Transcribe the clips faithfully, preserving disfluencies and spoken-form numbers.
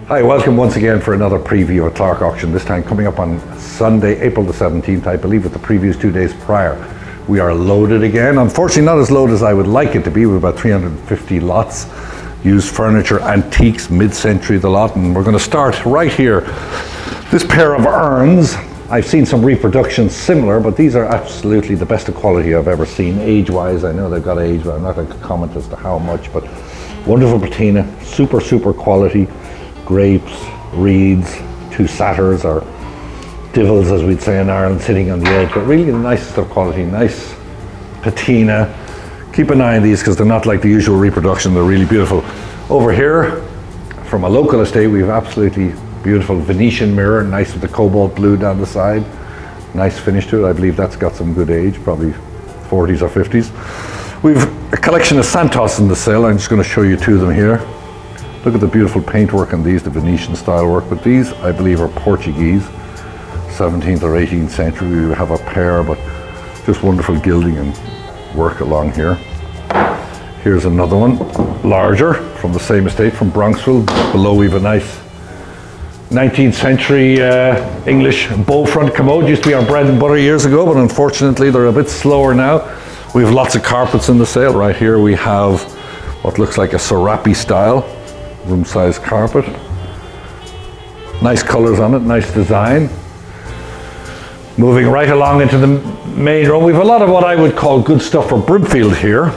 Hi, welcome once again for another preview of Clarke Auction, this time coming up on Sunday, April the seventeenth, I believe, with the previous two days prior. We are loaded again. Unfortunately, not as loaded as I would like it to be. We've about three hundred fifty lots, used furniture, antiques, mid-century, the lot, and we're going to start right here. This pair of urns, I've seen some reproductions similar, but these are absolutely the best of quality I've ever seen, age-wise. I know they've got age, but I'm not going to comment as to how much, but wonderful patina, super, super quality. Grapes, reeds, two satyrs, or divils as we'd say in Ireland, sitting on the edge, but really the nicest of quality, nice patina. Keep an eye on these because they're not like the usual reproduction, they're really beautiful. Over here, from a local estate, we have absolutely beautiful Venetian mirror, nice with the cobalt blue down the side. Nice finish to it, I believe that's got some good age, probably forties or fifties. We've a collection of Santos in the sale, I'm just going to show you two of them here. Look at the beautiful paintwork on these, the Venetian style work, but these I believe are Portuguese, seventeenth or eighteenth century. We have a pair, but just wonderful gilding and work along here. Here's another one, larger, from the same estate, from Bronxville. Below we have a nice nineteenth century uh, English bow front commode. Used to be our bread and butter years ago, but unfortunately they're a bit slower now. We have lots of carpets in the sale. Right here we have what looks like a Serape style room size carpet. Nice colors on it, nice design. Moving right along into the main room, we have a lot of what I would call good stuff for Brimfield here.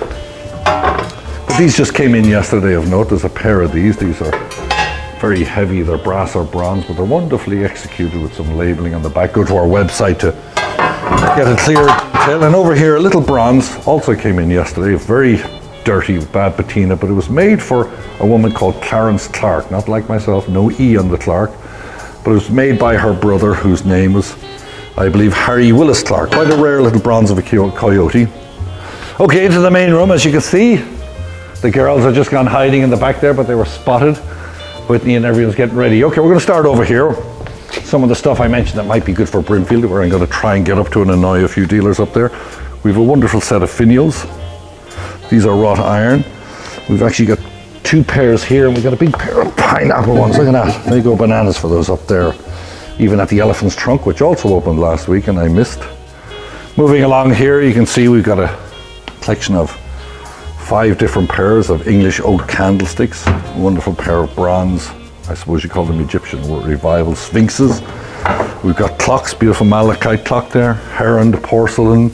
But these just came in yesterday of note. There's a pair of these. These are very heavy, they're brass or bronze, but they're wonderfully executed with some labeling on the back. Go to our website to get a clear detail. And over here, a little bronze, also came in yesterday, very dirty, bad patina, but it was made for a woman called Clarke, not like myself, no E on the Clarke, but it was made by her brother, whose name was, I believe, Harry Willis Clarke. Quite a rare little bronze of a coyote. Okay, into the main room. As you can see, the girls are just gone hiding in the back there, but they were spotted. Whitney and everyone's getting ready. Okay, we're going to start over here. Some of the stuff I mentioned that might be good for Brimfield, where I'm going to try and get up to and annoy a few dealers up there. We have a wonderful set of finials. These are wrought iron. We've actually got two pairs here, and we've got a big pair of pineapple ones. Look at that. They go bananas for those up there. Even at the Elephant's Trunk, which also opened last week and I missed. Moving along here, you can see we've got a collection of five different pairs of English oak candlesticks. A wonderful pair of bronze, I suppose you call them Egyptian revival sphinxes. We've got clocks, beautiful malachite clock there, heron porcelain.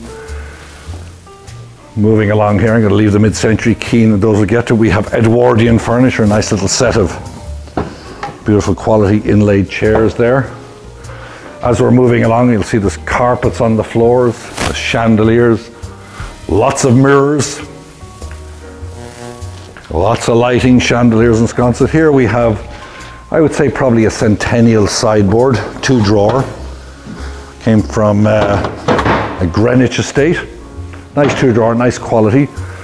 Moving along here, I'm going to leave the mid-century keen and those will get to. We have Edwardian furniture, a nice little set of beautiful quality inlaid chairs there. As we're moving along, you'll see there's carpets on the floors, chandeliers, lots of mirrors, lots of lighting, chandeliers and sconces. Here we have, I would say, probably a centennial sideboard, two drawer. Came from uh, a Greenwich estate. Nice two drawer, nice quality.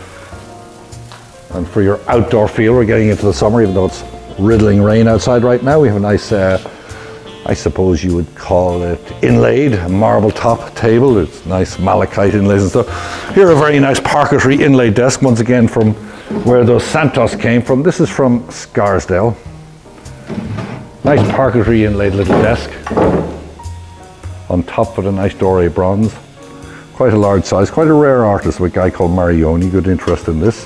And for your outdoor feel, we're getting into the summer, even though it's riddling rain outside right now. We have a nice, uh, I suppose you would call it inlaid, a marble top table. It's nice malachite inlays and stuff. Here a very nice parquetry inlaid desk, once again from where those Santos came from. This is from Scarsdale. Nice parquetry inlaid little desk. On top with a nice doré bronze. Quite a large size, quite a rare artist, a guy called Marioni, good interest in this.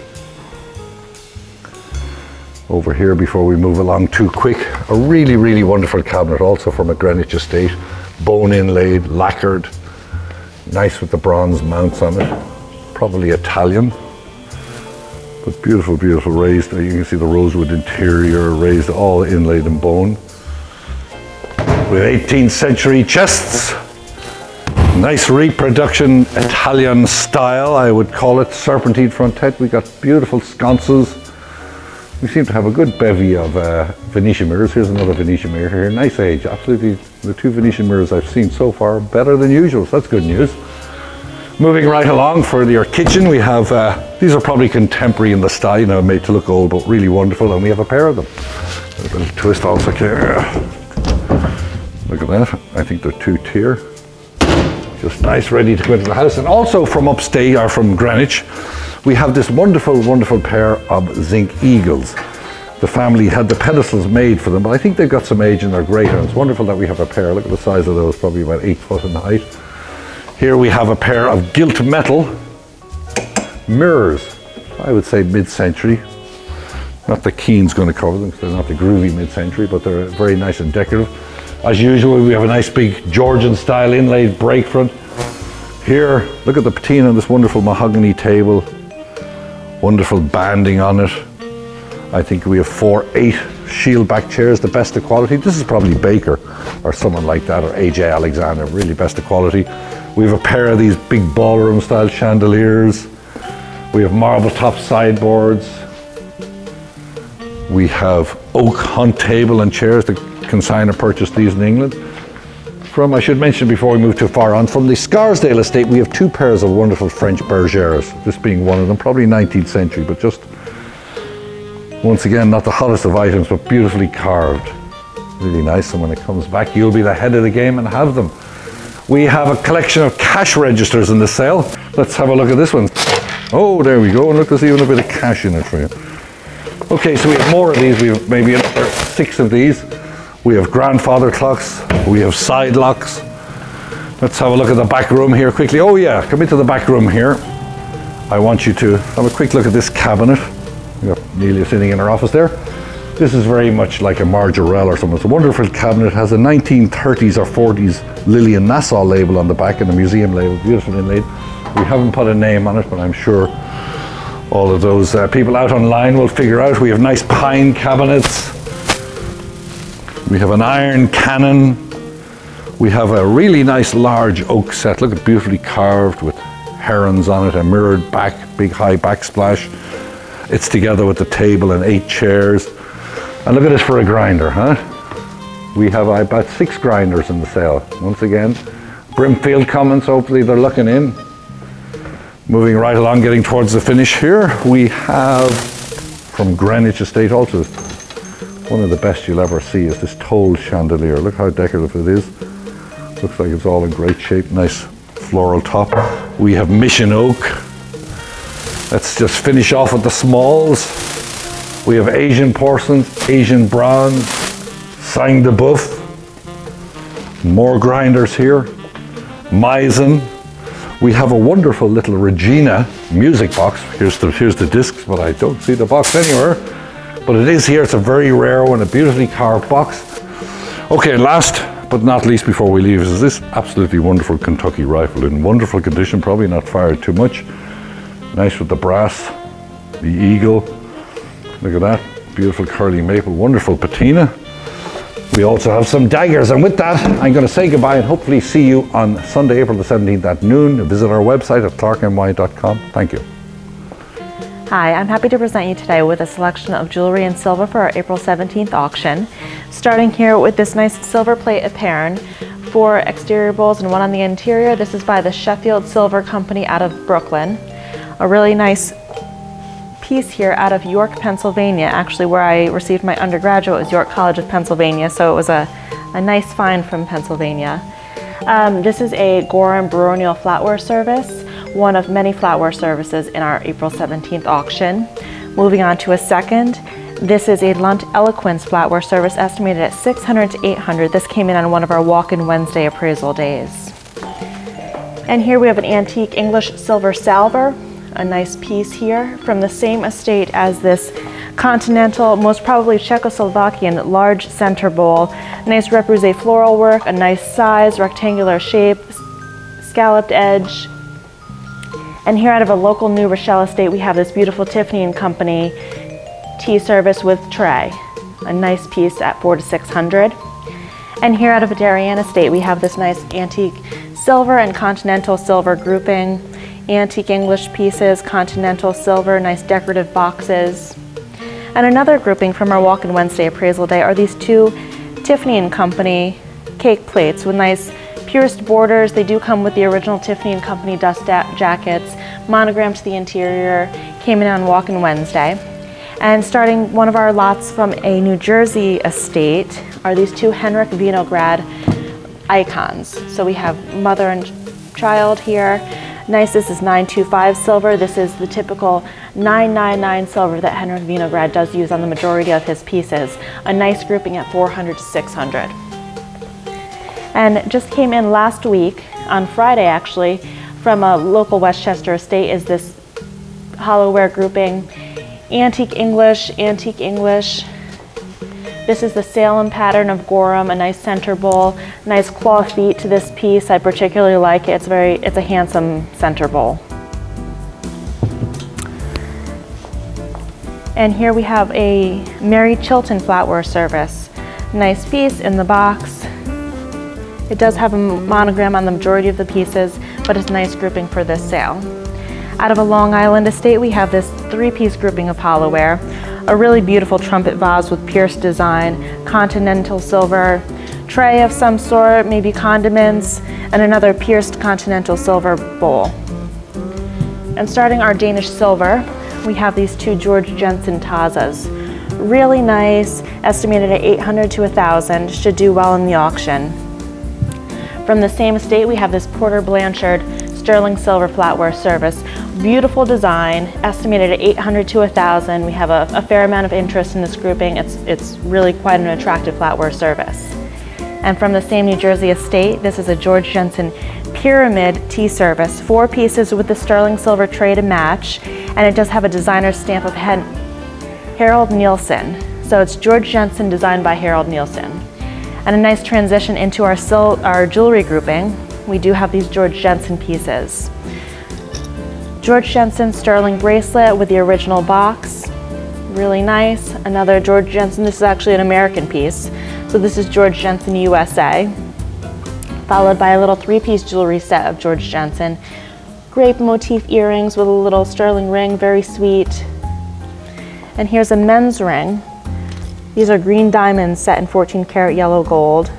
Over here, before we move along too quick, a really, really wonderful cabinet, also from a Greenwich estate, bone inlaid, lacquered, nice with the bronze mounts on it, probably Italian, but beautiful, beautiful raised. You can see the rosewood interior, raised, all inlaid in bone. With eighteenth century chests. Nice reproduction, Italian style, I would call it, serpentine frontette. We got beautiful sconces. We seem to have a good bevy of uh, Venetian mirrors. Here's another Venetian mirror here, nice age. Absolutely, the two Venetian mirrors I've seen so far, better than usual, so that's good news. Moving right along for your kitchen, we have, uh, these are probably contemporary in the style, you know, made to look old, but really wonderful, and we have a pair of them. A little twist also here. Look at that, I think they're two tier. Just nice, ready to go into the house. And also from upstate, or from Greenwich, we have this wonderful, wonderful pair of zinc eagles. The family had the pedestals made for them, but I think they've got some age and they're great, and it's wonderful that we have a pair. Look at the size of those, probably about eight foot in height. Here we have a pair of gilt metal mirrors. I would say mid-century. Not that Keen's going to cover them, because they're not the groovy mid-century, but they're very nice and decorative. As usual, we have a nice big Georgian-style inlaid break front. Here, look at the patina on this wonderful mahogany table. Wonderful banding on it. I think we have four eight shield back chairs, the best of quality. This is probably Baker or someone like that, or A J Alexander, really best of quality. We have a pair of these big ballroom style chandeliers. We have marble top sideboards. We have oak hunt table and chairs. The consignor purchased these in England. From, I should mention before we move too far on, from the Scarsdale estate, we have two pairs of wonderful French bergères, this being one of them, probably nineteenth century, but just, once again, not the hottest of items, but beautifully carved. Really nice, and when it comes back, you'll be the head of the game and have them. We have a collection of cash registers in the sale. Let's have a look at this one. Oh, there we go, and look, there's even a bit of cash in it for you. Okay, so we have more of these. We have maybe another six of these. We have grandfather clocks. We have side locks. Let's have a look at the back room here quickly. Oh yeah, come into the back room here. I want you to have a quick look at this cabinet. We got Nelia sitting in her office there. This is very much like a Margarelle or something. It's a wonderful cabinet. It has a nineteen thirties or forties Lillian Nassau label on the back and a museum label, beautiful inlaid. We haven't put a name on it, but I'm sure all of those uh, people out online will figure out. We have nice pine cabinets. We have an iron cannon. We have a really nice large oak set. Look at beautifully carved with herons on it, a mirrored back, big high backsplash. It's together with the table and eight chairs. And look at this for a grinder, huh? We have uh, about six grinders in the sale. Once again, Brimfield comments, hopefully they're looking in. Moving right along, getting towards the finish here, we have from Greenwich Estate also, one of the best you'll ever see is this tolled chandelier. Look how decorative it is. Looks like it's all in great shape, nice floral top. We have Mission Oak. Let's just finish off with the smalls. We have Asian porcelain, Asian bronze, Sang de Boeuf. More grinders here. Meissen. We have a wonderful little Regina music box. Here's the, here's the discs, but I don't see the box anywhere. But it is here, it's a very rare one, a beautifully carved box. Okay, last but not least before we leave is this absolutely wonderful Kentucky rifle in wonderful condition, probably not fired too much. Nice with the brass, the eagle. Look at that, beautiful curly maple, wonderful patina. We also have some daggers, and with that, I'm going to say goodbye and hopefully see you on Sunday, April the seventeenth at noon. Visit our website at clarke m y dot com. Thank you. Hi, I'm happy to present you today with a selection of jewelry and silver for our April seventeenth auction. Starting here with this nice silver plate apparel, four exterior bowls and one on the interior. This is by the Sheffield Silver Company out of Brooklyn. A really nice piece here out of York, Pennsylvania. Actually, where I received my undergraduate was York College of Pennsylvania, so it was a, a nice find from Pennsylvania. Um, this is a Gorham Baronial flatware service, one of many flatware services in our April seventeenth auction. Moving on to a second, this is a Lunt Eloquence flatware service estimated at six hundred to eight hundred. This came in on one of our walk-in Wednesday appraisal days. And here we have an antique English silver salver, a nice piece here from the same estate as this continental, most probably Czechoslovakian large center bowl. Nice repoussé floral work, a nice size, rectangular shape, scalloped edge. And here out of a local New Rochelle estate, we have this beautiful Tiffany and Company tea service with tray. A nice piece at four to six hundred. And here out of a Darien estate, we have this nice antique silver and continental silver grouping. Antique English pieces, continental silver, nice decorative boxes. And another grouping from our Walk-in Wednesday appraisal day are these two Tiffany and Company cake plates with nice pierced borders. They do come with the original Tiffany and Company dust jackets, monogrammed to the interior, came in on Walk-in Wednesday. And starting one of our lots from a New Jersey estate are these two Henrik Vinograd icons. So we have mother and child here. Nice, this is nine two five silver. This is the typical nine nine nine silver that Henrik Vinograd does use on the majority of his pieces. A nice grouping at four hundred to six hundred. And just came in last week, on Friday actually, from a local Westchester estate is this hollowware grouping. Antique English, Antique English. This is the Salem pattern of Gorham, a nice center bowl, nice claw feet to this piece. I particularly like it. It's very, it's a handsome center bowl. And here we have a Mary Chilton flatware service. Nice piece in the box. It does have a monogram on the majority of the pieces, but it's a nice grouping for this sale. Out of a Long Island estate, we have this three-piece grouping of hollowware. A really beautiful trumpet vase with pierced design, continental silver, tray of some sort, maybe condiments, and another pierced continental silver bowl. And starting our Danish silver, we have these two George Jensen Tazas. Really nice, estimated at eight hundred to one thousand, should do well in the auction. From the same estate, we have this Porter Blanchard sterling silver flatware service. Beautiful design, estimated at eight hundred to one thousand. We have a, a fair amount of interest in this grouping. It's, it's really quite an attractive flatware service. And from the same New Jersey estate, this is a George Jensen Pyramid tea service. Four pieces with the sterling silver tray to match, and it does have a designer stamp of Hen Harold Nielsen. So it's George Jensen designed by Harold Nielsen. And a nice transition into our, sil our jewelry grouping. We do have these George Jensen pieces. George Jensen sterling bracelet with the original box. Really nice. Another George Jensen, this is actually an American piece. So this is George Jensen U S A. Followed by a little three-piece jewelry set of George Jensen. Grape motif earrings with a little sterling ring, very sweet. And here's a men's ring. These are green diamonds set in fourteen karat yellow gold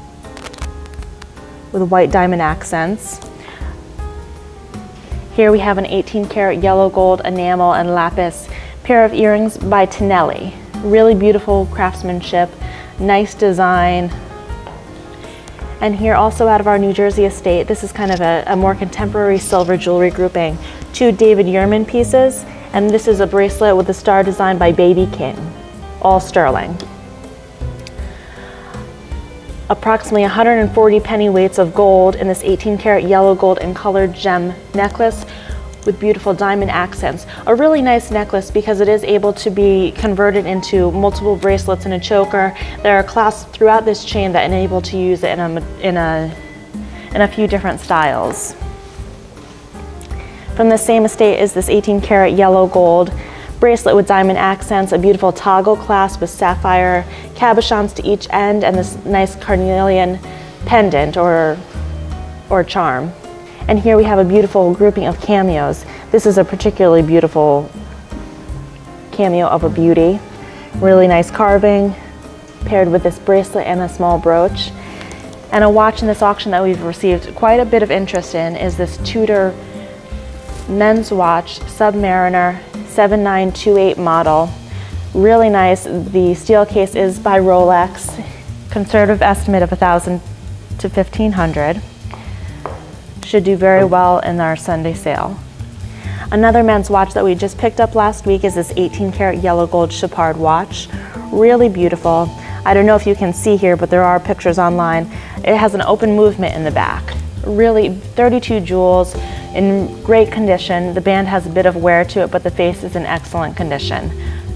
with white diamond accents. Here we have an eighteen karat yellow gold enamel and lapis pair of earrings by Tonelli. Really beautiful craftsmanship, nice design. And here also out of our New Jersey estate, this is kind of a, a more contemporary silver jewelry grouping. Two David Yurman pieces, and this is a bracelet with a star design by Baby King, all sterling. Approximately one hundred forty penny weights of gold in this eighteen karat yellow gold and colored gem necklace with beautiful diamond accents. A really nice necklace because it is able to be converted into multiple bracelets and a choker. There are clasps throughout this chain that enable to use it in a, in a, in a few different styles. From the same estate is this eighteen karat yellow gold bracelet with diamond accents, a beautiful toggle clasp with sapphire cabochons to each end, and this nice carnelian pendant or, or charm. And here we have a beautiful grouping of cameos. This is a particularly beautiful cameo of a beauty. Really nice carving, paired with this bracelet and a small brooch. And a watch in this auction that we've received quite a bit of interest in is this Tudor men's watch, Submariner, seven nine two eight model. Really nice. The steel case is by Rolex. Conservative estimate of one thousand to fifteen hundred. Should do very well in our Sunday sale. Another men's watch that we just picked up last week is this eighteen karat yellow gold Chopard watch. Really beautiful. I don't know if you can see here, but there are pictures online. It has an open movement in the back. Really thirty-two jewels in great condition. The band has a bit of wear to it, but the face is in excellent condition.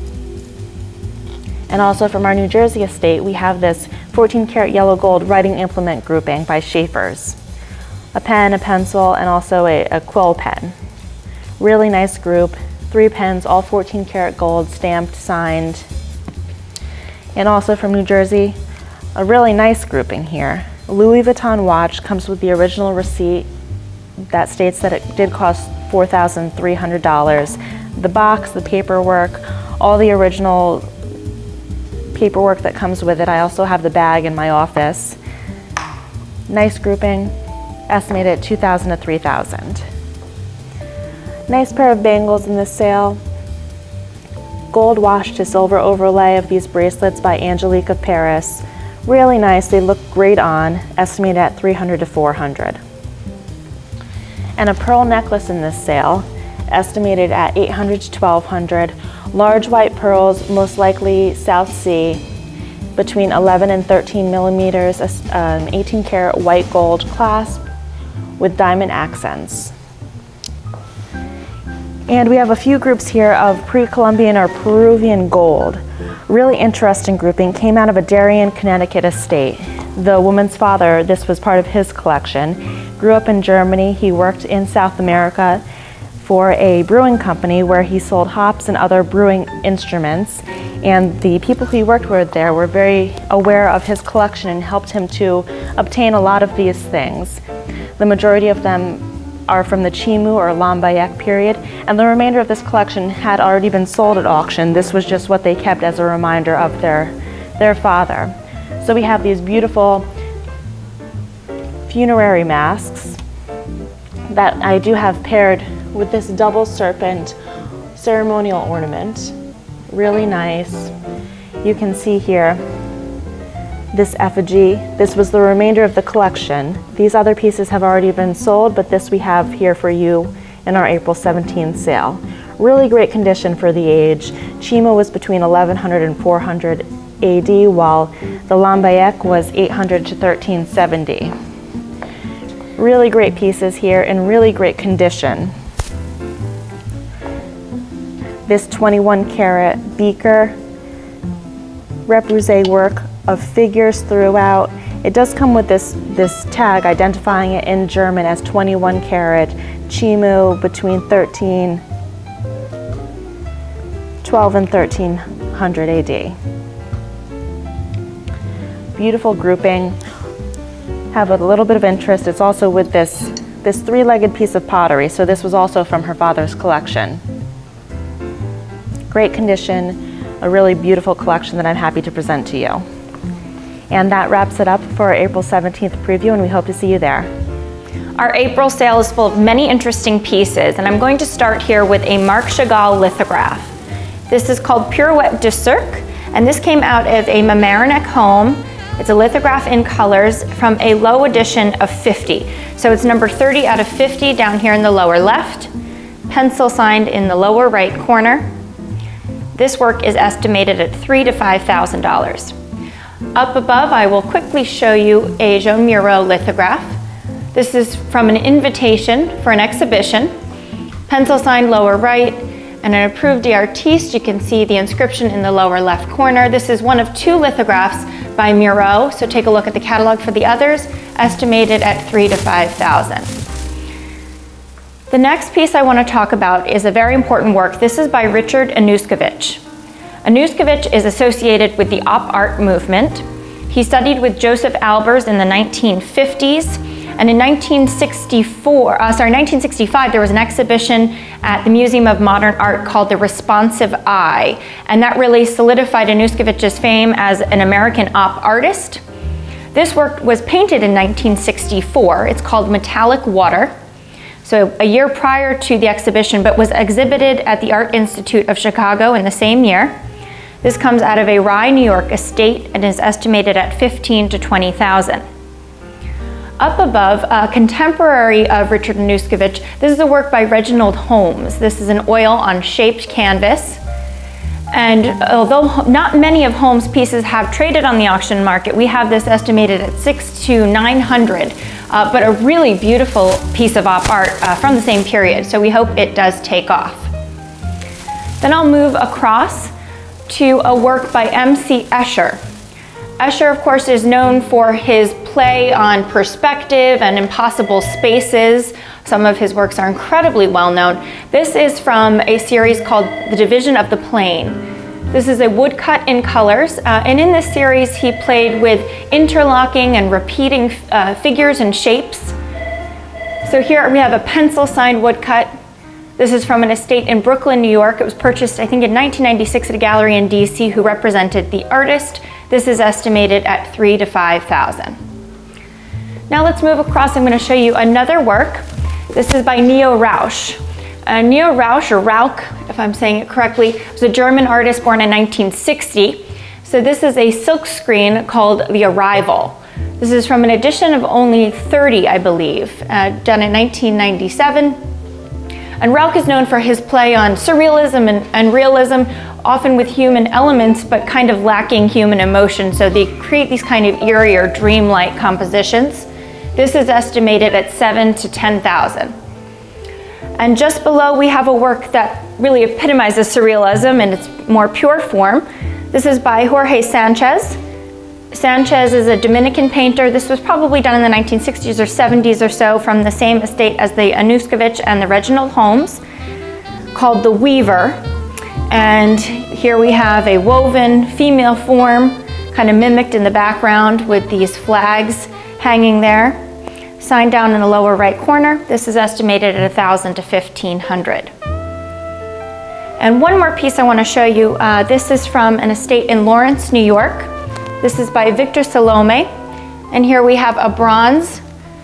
And also from our New Jersey estate, we have this fourteen karat yellow gold writing implement grouping by Schaefer's. A pen, a pencil, and also a, a quill pen. Really nice group. Three pens, all fourteen karat gold, stamped, signed. And also from New Jersey, a really nice grouping here. Louis Vuitton watch comes with the original receipt that states that it did cost four thousand three hundred dollars. The box, the paperwork, all the original paperwork that comes with it. I also have the bag in my office. Nice grouping, estimated at two thousand to three thousand. Nice pair of bangles in this sale. Gold wash to silver overlay of these bracelets by Angelique of Paris. Really nice, they look great on, estimated at three hundred to four hundred. and a pearl necklace in this sale, estimated at eight hundred to twelve hundred. Large white pearls, most likely South Sea, between eleven and thirteen millimeters, an eighteen karat white gold clasp with diamond accents. And we have a few groups here of pre-Columbian or Peruvian gold. Really interesting grouping, came out of a Darien, Connecticut estate. The woman's father, this was part of his collection, grew up in Germany. He worked in South America for a brewing company where he sold hops and other brewing instruments. And the people he worked with there were very aware of his collection and helped him to obtain a lot of these things. The majority of them are from the Chimu or Lambayeque period, and the remainder of this collection had already been sold at auction. This was just what they kept as a reminder of their, their father. So we have these beautiful funerary masks that I do have paired with this double serpent ceremonial ornament. Really nice. You can see here this effigy. This was the remainder of the collection. These other pieces have already been sold, but this we have here for you in our April seventeenth sale. Really great condition for the age. Chima was between eleven hundred and four hundred A D, while the Lambayeque was eight hundred to thirteen seventy. Really great pieces here in really great condition. This twenty-one karat beaker, repoussé work of figures throughout. It does come with this, this tag identifying it in German as twenty-one karat Chimu between thirteen, twelve and thirteen hundred A D. Beautiful grouping. Have a little bit of interest. It's also with this, this three-legged piece of pottery. So this was also from her father's collection. Great condition, a really beautiful collection that I'm happy to present to you. And that wraps it up for our April seventeenth preview, and we hope to see you there. Our April sale is full of many interesting pieces, and I'm going to start here with a Marc Chagall lithograph. This is called Pirouette de Cirque, and this came out of a Mamaroneck home. It's a lithograph in colors from a low edition of fifty. So it's number thirty out of fifty down here in the lower left, pencil signed in the lower right corner. This work is estimated at three thousand to five thousand dollars. Up above, I will quickly show you a Joan Miro lithograph. This is from an invitation for an exhibition, pencil signed lower right, and an approved d'artiste. You can see the inscription in the lower left corner. This is one of two lithographs by Miro, so take a look at the catalog for the others, estimated at three thousand to five thousand. The next piece I want to talk about is a very important work. This is by Richard Anuskevich. Anuskevich is associated with the op art movement. He studied with Joseph Albers in the nineteen fifties, and in nineteen sixty-four, uh, sorry, nineteen sixty-five, there was an exhibition at the Museum of Modern Art called The Responsive Eye, and that really solidified Anuskevich's fame as an American op artist. This work was painted in nineteen sixty-four. It's called Metallic Water. So a year prior to the exhibition, but was exhibited at the Art Institute of Chicago in the same year. This comes out of a Rye, New York estate and is estimated at fifteen to twenty thousand. Up above, a contemporary of Richard Anuskevich, this is a work by Reginald Holmes. This is an oil on shaped canvas. And although not many of Holmes' pieces have traded on the auction market, we have this estimated at six to nine hundred, uh, but a really beautiful piece of op art uh, from the same period. So we hope it does take off. Then I'll move across to a work by M C Escher. Escher, of course, is known for his play on perspective and impossible spaces. Some of his works are incredibly well known. This is from a series called The Division of the Plane. This is a woodcut in colors, uh, and in this series he played with interlocking and repeating uh, figures and shapes. So here we have a pencil signed woodcut. This is from an estate in Brooklyn, New York. It was purchased, I think, in nineteen ninety-six at a gallery in D C who represented the artist. This is estimated at three to five thousand. Now let's move across. I'm going to show you another work. This is by Neo Rausch. Uh, Neo Rausch, or Rauch, if I'm saying it correctly, was a German artist born in nineteen sixty. So this is a silk screen called The Arrival. This is from an edition of only thirty, I believe, uh, done in nineteen ninety-seven. And Rauch is known for his play on surrealism and, and realism, often with human elements, but kind of lacking human emotion. So they create these kind of eerie or dreamlike compositions. This is estimated at seven to ten thousand. And just below we have a work that really epitomizes surrealism in its more pure form. This is by Jorge Sanchez. Sanchez is a Dominican painter. This was probably done in the nineteen sixties or seventies or so, from the same estate as the Anuskavich and the Reginald Holmes, called The Weaver. And here we have a woven female form, kind of mimicked in the background with these flags hanging there. Sign down in the lower right corner. This is estimated at one thousand to fifteen hundred. And one more piece I want to show you. Uh, this is from an estate in Lawrence, New York. This is by Victor Salome, and here we have a bronze,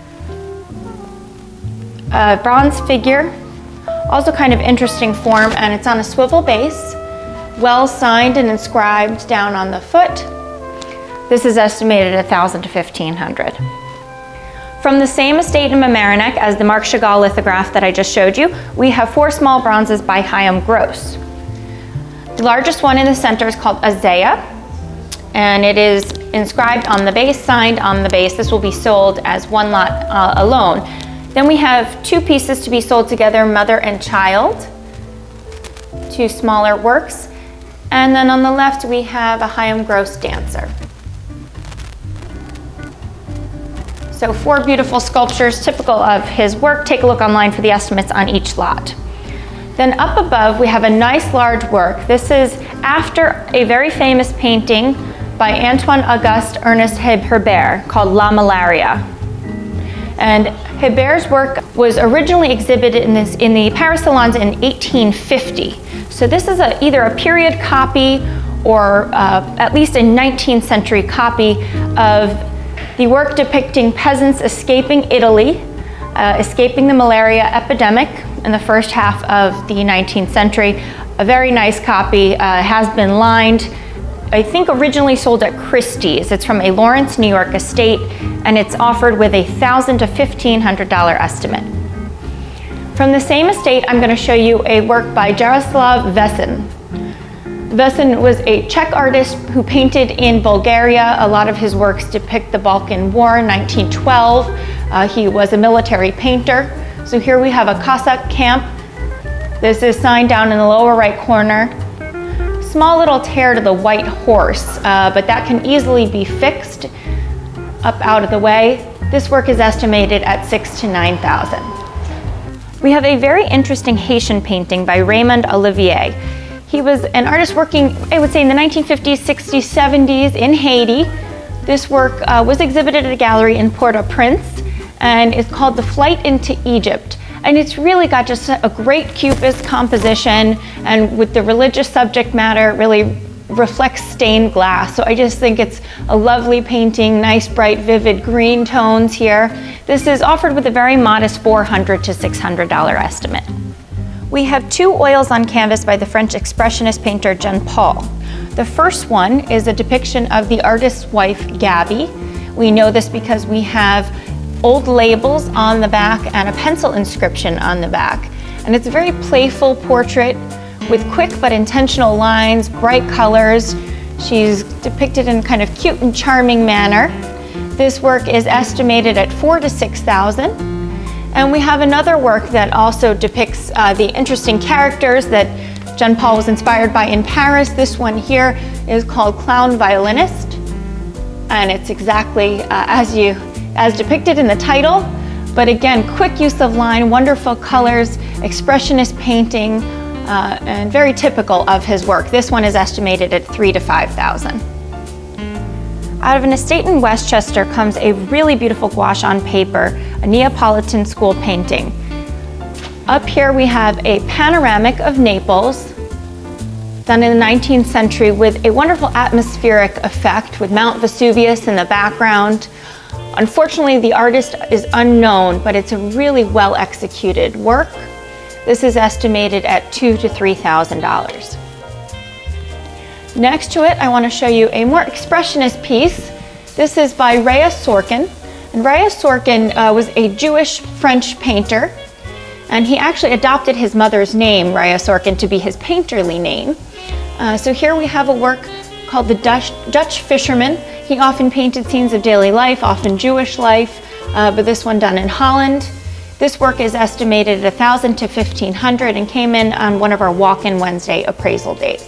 a bronze figure, also kind of interesting form, and it's on a swivel base, well signed and inscribed down on the foot. This is estimated at one thousand to fifteen hundred. From the same estate in Mamaroneck as the Marc Chagall lithograph that I just showed you, we have four small bronzes by Chaim Gross. The largest one in the center is called Isaiah, and it is inscribed on the base, signed on the base. This will be sold as one lot uh, alone. Then we have two pieces to be sold together, mother and child, two smaller works. And then on the left we have a Chaim Gross dancer. So four beautiful sculptures typical of his work. Take a look online for the estimates on each lot. Then up above we have a nice large work. This is after a very famous painting by Antoine Auguste Ernest Hebert called La Malaria. And Hebert's work was originally exhibited in, this, in the Paris salons in eighteen fifty. So this is a, either a period copy or uh, at least a nineteenth century copy of the work depicting peasants escaping Italy, uh, escaping the malaria epidemic in the first half of the nineteenth century. A very nice copy, uh, has been lined. I think originally sold at Christie's. It's from a Lawrence, New York estate, and it's offered with a one thousand to fifteen hundred dollar estimate. From the same estate, I'm going to show you a work by Jaroslav Vesin. Vesin was a Czech artist who painted in Bulgaria. A lot of his works depict the Balkan War in nineteen twelve. Uh, he was a military painter. So here we have a Cossack camp. This is signed down in the lower right corner. Small little tear to the white horse, uh, but that can easily be fixed up out of the way. This work is estimated at six to nine thousand. We have a very interesting Haitian painting by Raymond Olivier. He was an artist working, I would say, in the nineteen fifties, sixties, seventies in Haiti. This work uh, was exhibited at a gallery in Port-au-Prince, and it's called The Flight into Egypt. And it's really got just a great cubist composition, and with the religious subject matter, it really reflects stained glass. So I just think it's a lovely painting, nice, bright, vivid green tones here. This is offered with a very modest four hundred to six hundred dollar estimate. We have two oils on canvas by the French expressionist painter Jean Paul. The first one is a depiction of the artist's wife, Gabby. We know this because we have old labels on the back and a pencil inscription on the back. And it's a very playful portrait with quick but intentional lines, bright colors. She's depicted in a kind of cute and charming manner. This work is estimated at four to six thousand. And we have another work that also depicts uh, the interesting characters that Jean Paul was inspired by in Paris. This one here is called Clown Violinist. And it's exactly uh, as you as depicted in the title, but again, quick use of line, wonderful colors, expressionist painting, uh, and very typical of his work. This one is estimated at three to five thousand. Out of an estate in Westchester comes a really beautiful gouache on paper, a Neapolitan school painting. Up here we have a panoramic of Naples, done in the nineteenth century with a wonderful atmospheric effect with Mount Vesuvius in the background. Unfortunately, the artist is unknown, but it's a really well executed work. This is estimated at two to three thousand dollars. Next to it, I want to show you a more expressionist piece. This is by Rhea Sorkin. And Rhea Sorkin uh, was a Jewish French painter. And he actually adopted his mother's name, Rhea Sorkin, to be his painterly name. Uh, so here we have a work called The Dutch, Dutch Fisherman. He often painted scenes of daily life, often Jewish life, uh, but this one done in Holland. This work is estimated at one thousand to fifteen hundred and came in on one of our Walk-in Wednesday appraisal days.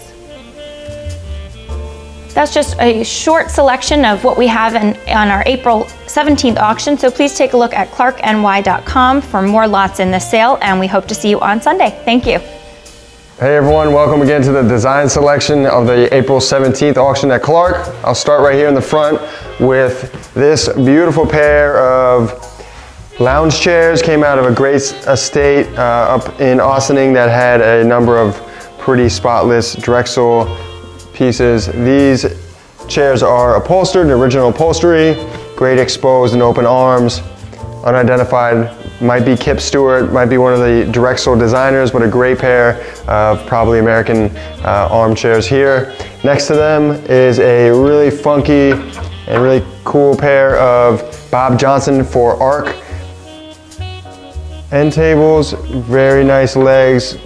That's just a short selection of what we have in, on our April seventeenth auction, so please take a look at clarke N Y dot com for more lots in this sale, and we hope to see you on Sunday. Thank you. Hey everyone, welcome again to the design selection of the April seventeenth auction at Clarke. I'll start right here in the front with this beautiful pair of lounge chairs. Came out of a great estate uh, up in Austining that had a number of pretty spotless Drexel pieces. These chairs are upholstered, original upholstery, great exposed and open arms, unidentified. Might be Kip Stewart, might be one of the Drexel designers, but a great pair of probably American uh, armchairs here. Next to them is a really funky and really cool pair of Bob Johnson for Arc end tables. Very nice legs,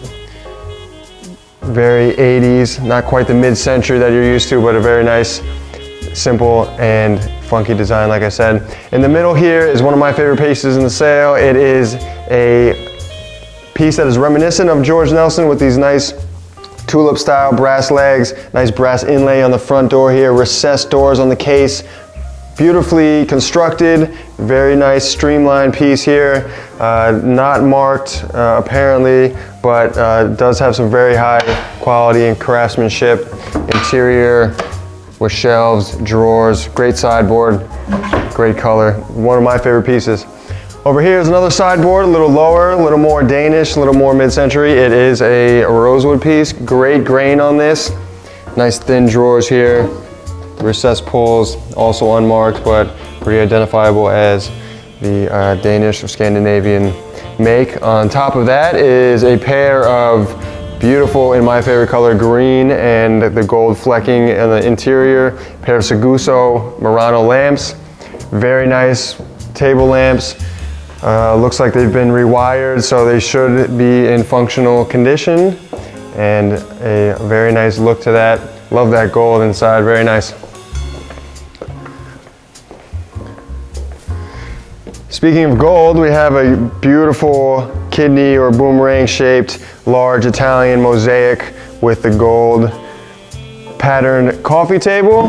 very eighties, not quite the mid-century that you're used to, but a very nice, simple and funky design, like I said. In the middle here is one of my favorite pieces in the sale. It is a piece that is reminiscent of George Nelson with these nice tulip style brass legs, nice brass inlay on the front door here, recessed doors on the case, beautifully constructed, very nice streamlined piece here. Uh, not marked uh, apparently, but uh, does have some very high quality and craftsmanship. Interior with shelves, drawers, great sideboard, great color. One of my favorite pieces. Over here is another sideboard, a little lower, a little more Danish, a little more mid-century. It is a rosewood piece, great grain on this. Nice thin drawers here, recessed pulls, also unmarked, but pretty identifiable as the uh, Danish or Scandinavian make. On top of that is a pair of beautiful, in my favorite color, green and the gold flecking in the interior, pair of Seguso Murano lamps. Very nice table lamps. Uh, looks like they've been rewired, so they should be in functional condition. And a very nice look to that. Love that gold inside, very nice. Speaking of gold, we have a beautiful kidney or boomerang shaped large Italian mosaic with the gold patterned coffee table.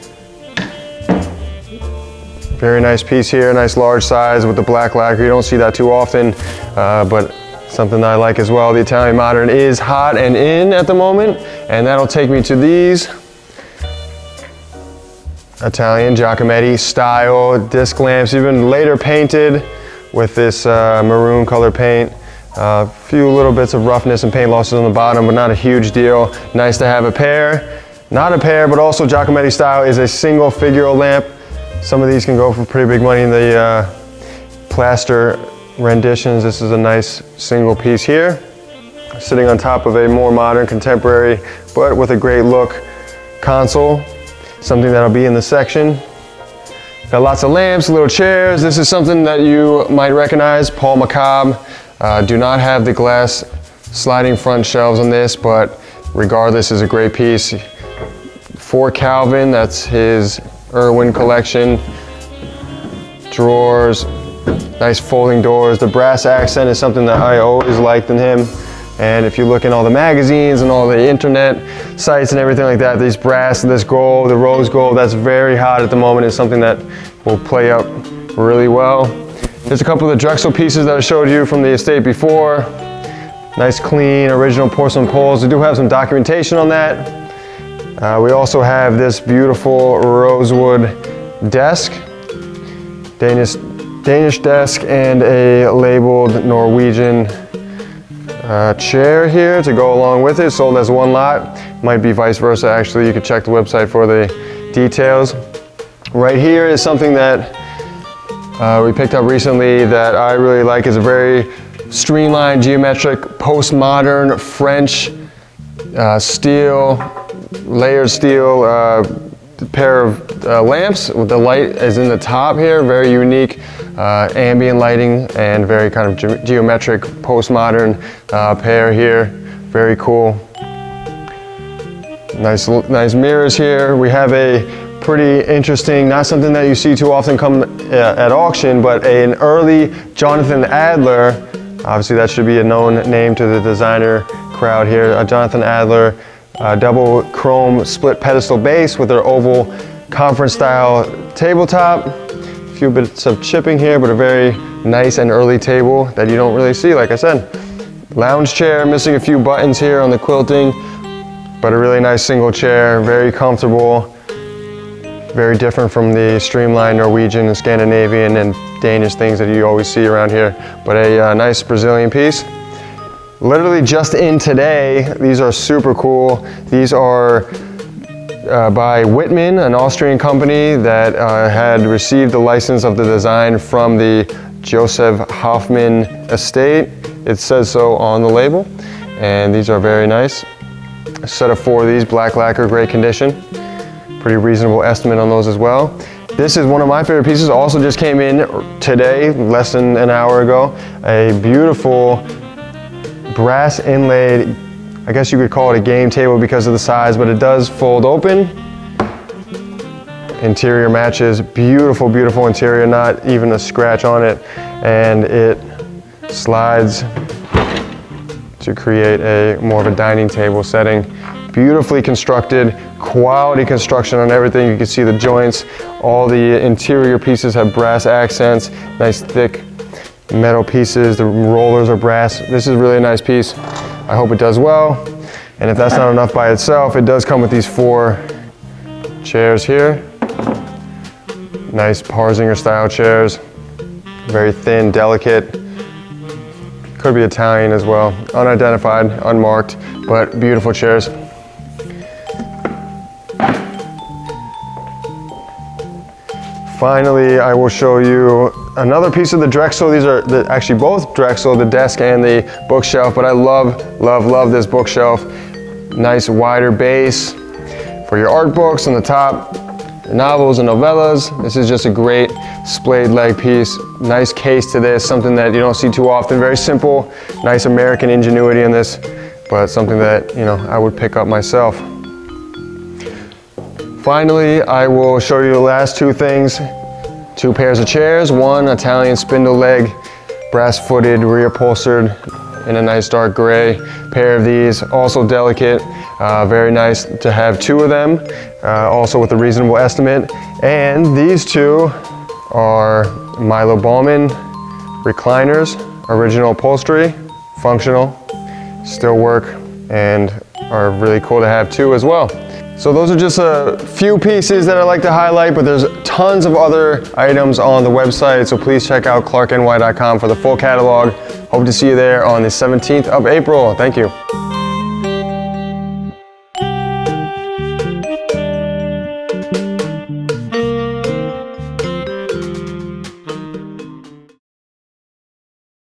Very nice piece here, nice large size with the black lacquer. You don't see that too often, uh, but something that I like as well. The Italian Modern is hot and in at the moment, and that'll take me to these Italian Giacometti style disc lamps, even later painted with this uh, maroon color paint. A uh, few little bits of roughness and paint losses on the bottom, but not a huge deal. Nice to have a pair. Not a pair, but also Giacometti style is a single figural lamp. Some of these can go for pretty big money in the uh, plaster renditions. This is a nice single piece here, sitting on top of a more modern contemporary, but with a great look console. Something that'll be in the section. Got lots of lamps, little chairs. This is something that you might recognize, Paul McCobb. Uh, do not have the glass sliding front shelves on this, but regardless is a great piece. For Calvin, that's his Irwin collection. Drawers, nice folding doors. The brass accent is something that I always liked in him. And if you look in all the magazines and all the internet sites and everything like that, these brass, this gold, the rose gold, that's very hot at the moment. It's something that will play up really well. There's a couple of the Drexel pieces that I showed you from the estate before. Nice, clean, original porcelain poles. We do have some documentation on that. Uh, we also have this beautiful rosewood desk, Danish, Danish desk, and a labeled Norwegian Uh, chair here to go along with it, sold as one lot. Might be vice versa actually, you could check the website for the details. Right here is something that uh, we picked up recently that I really like. Is a very streamlined, geometric, postmodern French uh, steel, layered steel, uh, pair of uh, lamps. The light is in the top here, very unique uh, ambient lighting and very kind of ge geometric postmodern uh, pair here. Very cool. Nice, nice mirrors here. We have a pretty interesting, not something that you see too often come uh, at auction, but a, an early Jonathan Adler. Obviously that should be a known name to the designer crowd here. A Jonathan Adler uh, double chrome split pedestal base with their oval conference style tabletop. A few bits of chipping here, but a very nice and early table that you don't really see, like I said. Lounge chair, missing a few buttons here on the quilting, but a really nice single chair, very comfortable. Very different from the streamlined Norwegian and Scandinavian and Danish things that you always see around here, but a uh, nice Brazilian piece. Literally just in today, these are super cool. These are uh, by Whitman, an Austrian company that uh, had received the license of the design from the Joseph Hoffman estate. It says so on the label, and these are very nice. A set of four of these, black lacquer, great condition. Pretty reasonable estimate on those as well. This is one of my favorite pieces, also just came in today, less than an hour ago. A beautiful brass inlaid, I guess you could call it a game table because of the size, but it does fold open. Interior matches, beautiful, beautiful interior, not even a scratch on it. And it slides to create a more of a dining table setting. Beautifully constructed, quality construction on everything. You can see the joints. All the interior pieces have brass accents, nice thick metal pieces. The rollers are brass. This is really a nice piece. I hope it does well. And if that's not enough by itself, it does come with these four chairs here. Nice Parzinger style chairs. Very thin, delicate. Could be Italian as well. Unidentified, unmarked, but beautiful chairs. Finally, I will show you another piece of the Drexel. These are the, actually both Drexel, the desk and the bookshelf, but I love, love, love this bookshelf. Nice wider base for your art books on the top, novels and novellas. This is just a great splayed leg piece. Nice case to this, something that you don't see too often. Very simple, nice American ingenuity in this, but something that, you know, I would pick up myself. Finally, I will show you the last two things. Two pairs of chairs, one Italian spindle leg, brass footed, rear upholstered in a nice dark gray. Pair of these, also delicate, uh, very nice to have two of them, uh, also with a reasonable estimate. And these two are Milo Bauman recliners, original upholstery, functional, still work, and are really cool to have two as well. So those are just a few pieces that I like to highlight, but there's tons of other items on the website, so please check out clarke N Y dot com for the full catalog. Hope to see you there on the seventeenth of April. Thank you.